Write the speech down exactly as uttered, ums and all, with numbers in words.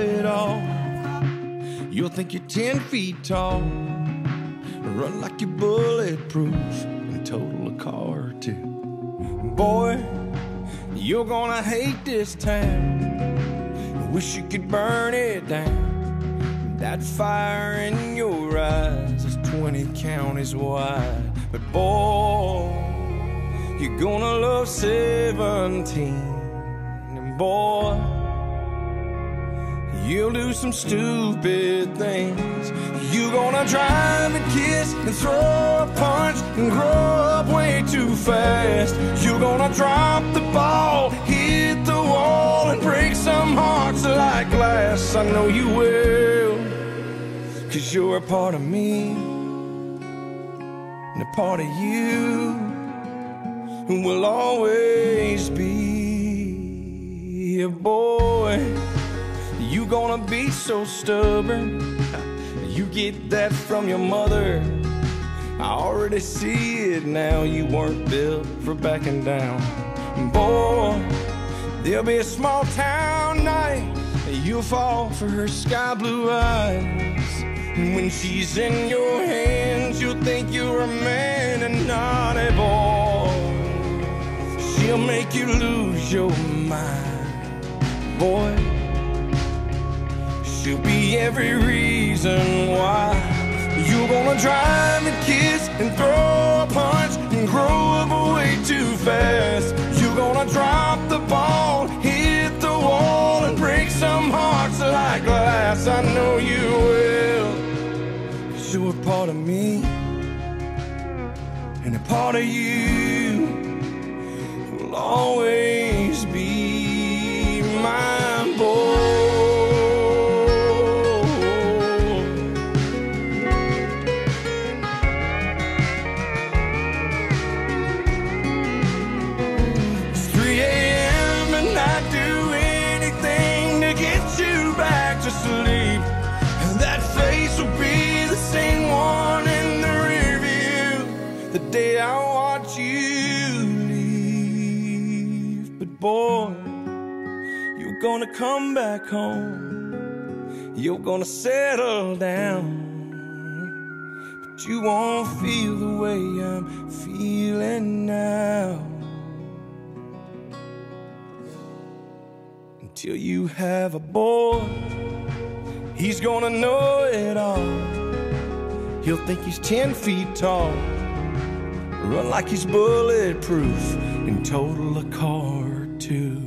it all. You'll think you're ten feet tall, run like you're bulletproof, and total a car or two. Boy, you're gonna hate this town. Wish you could burn it down. That fire in your eyes is twenty counties wide. But boy, you're gonna love seventeen. And boy, you'll do some stupid things. You're gonna drive and kiss and throw a punch and grow up way too fast. You're gonna drop the ball, hit the wall, and break some hearts like glass. I know you will, 'cause you're a part of me, and a part of you will always be. A boy, you gonna be so stubborn. You get that from your mother. I already see it now. You weren't built for backing down. Boy, there'll be a small town night. You'll fall for her sky blue eyes. When she's in your hands, you'll think you're a man and not a boy. She'll make you lose your mind, boy. She'll be every reason why. You're gonna drive and kiss and throw a punch and grow up way too fast. You're gonna drop the ball, hit the wall, and break some hearts like glass. I know you will, 'cause you're a part of me, and a part of you will always be my boy. Sleep, and that face will be the same one in the rear view the day I watch you leave. But boy, you're gonna come back home, you're gonna settle down, but you won't feel the way I'm feeling now until you have a boy. He's gonna know it all. He'll think he's ten feet tall, run like he's bulletproof, and total a car or two.